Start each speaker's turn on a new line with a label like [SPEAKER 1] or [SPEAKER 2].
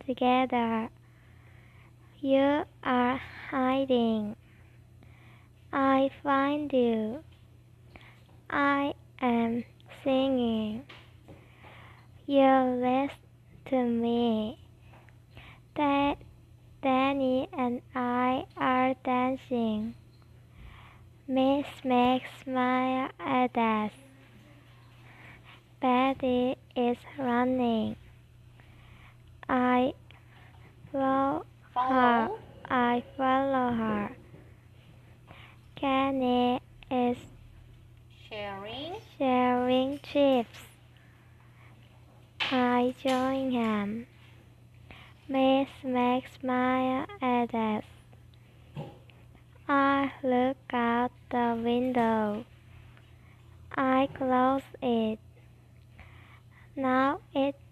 [SPEAKER 1] together. You are hiding. I find you. I am singing. You listen to me. Danny and I are dancing. Miss Meg smiles at us. Betty is running. I follow her. Kenny is sharing chips. I join him. Miss Meg smiles at us. I look out the window. I close it. Now it's